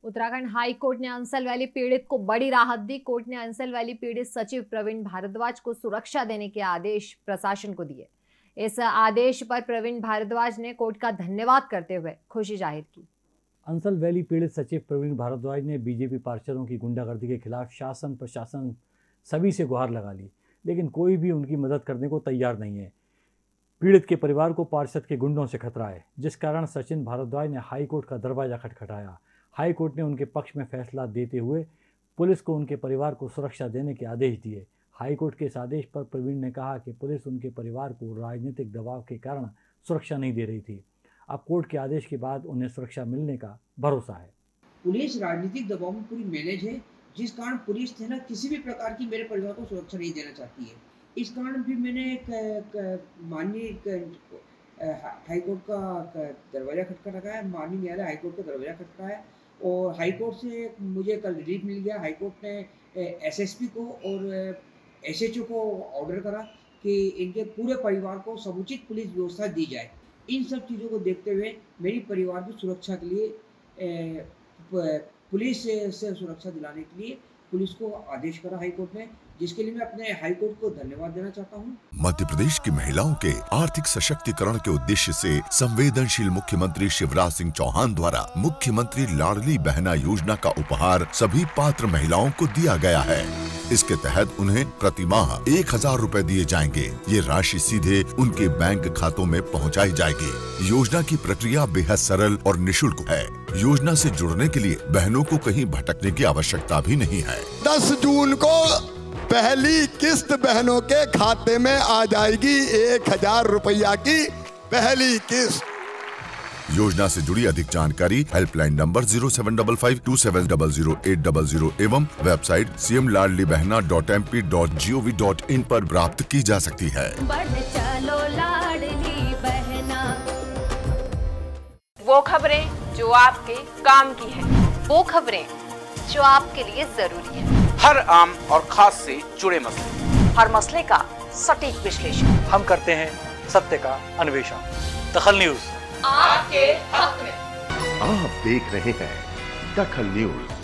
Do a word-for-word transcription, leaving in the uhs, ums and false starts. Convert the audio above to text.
Uttarakhand high court ने Ansal valley पीड़ित को बड़ी राहत दी। कोर्ट ने अंसल वैली पीड़ित सचिव प्रवीण भारद्वाज को सुरक्षा देने के आदेश प्रशासन को दिए। इस आदेश पर प्रवीण भारद्वाज ने कोर्ट का धन्यवाद करते हुए खुशी जाहिर की। अंसल वैली पीड़ित सचिव प्रवीण भारद्वाज ने बीजेपी पार्षदों की गुंडागर्दी के खिलाफ शासन प्रशासन सभी से गुहार लगा ली, लेकिन कोई भी उनकी मदद करने को तैयार नहीं है। पीड़ित के परिवार को पार्षद के गुंडों से खतरा है, जिस कारण सचिन भारद्वाज ने हाईकोर्ट का दरवाजा खटखटाया। हाईकोर्ट ने उनके पक्ष में फैसला देते हुए पुलिस को उनके परिवार को सुरक्षा देने के आदेश दिए। हाईकोर्ट के इस आदेश पर प्रवीण ने कहा कि पुलिस उनके परिवार को राजनीतिक दबाव के कारण सुरक्षा नहीं दे रही थी। अब कोर्ट के आदेश के बाद उन्हें सुरक्षा मिलने का भरोसा है। पुलिस राजनीतिक दबाव में पूरी मैनेज है, जिस कारण पुलिस है ना किसी भी प्रकार की मेरे परिवार को सुरक्षा नहीं देना चाहती है। इस कारण भी मैंने माननीय हाईकोर्ट का दरवाजा खटखटाया, माननीय न्यायालय हाईकोर्ट का दरवाजा खटखटाया और हाईकोर्ट से मुझे कल रिलीफ मिल गया। हाईकोर्ट ने एसएसपी को और एसएचओ को ऑर्डर करा कि इनके पूरे परिवार को समुचित पुलिस व्यवस्था दी जाए। इन सब चीज़ों को देखते हुए मेरी परिवार की सुरक्षा के लिए पुलिस से सुरक्षा दिलाने के लिए पुलिस को आदेश करा हाईकोर्ट ने, जिसके लिए मैं अपने हाईकोर्ट को धन्यवाद देना चाहता हूं। मध्य प्रदेश की महिलाओं के आर्थिक सशक्तिकरण के उद्देश्य से संवेदनशील मुख्यमंत्री शिवराज सिंह चौहान द्वारा मुख्यमंत्री लाडली बहना योजना का उपहार सभी पात्र महिलाओं को दिया गया है। इसके तहत उन्हें प्रति माह एक हजार रूपए दिए जाएंगे। ये राशि सीधे उनके बैंक खातों में पहुंचाई जाएगी। योजना की प्रक्रिया बेहद सरल और निःशुल्क है। योजना से जुड़ने के लिए बहनों को कहीं भटकने की आवश्यकता भी नहीं है। दस जून को पहली किस्त बहनों के खाते में आ जाएगी। एक हजार रुपया की पहली किस्त। योजना से जुड़ी अधिक जानकारी helpline number zero seven double five two seven double zero eight double zero एवं website C M Ladli Behna dot M P dot G O V dot in पर प्राप्त की जा सकती है। बढ़ चलो लाडली बहना। वो खबरें जो आपके काम की है, वो खबरें जो आपके लिए जरूरी है। हर आम और खास से जुड़े मसले, हर मसले का सटीक विश्लेषण हम करते हैं, सत्य का अन्वेषण। दखल न्यूज आपके हक में। आप देख रहे हैं दखल न्यूज।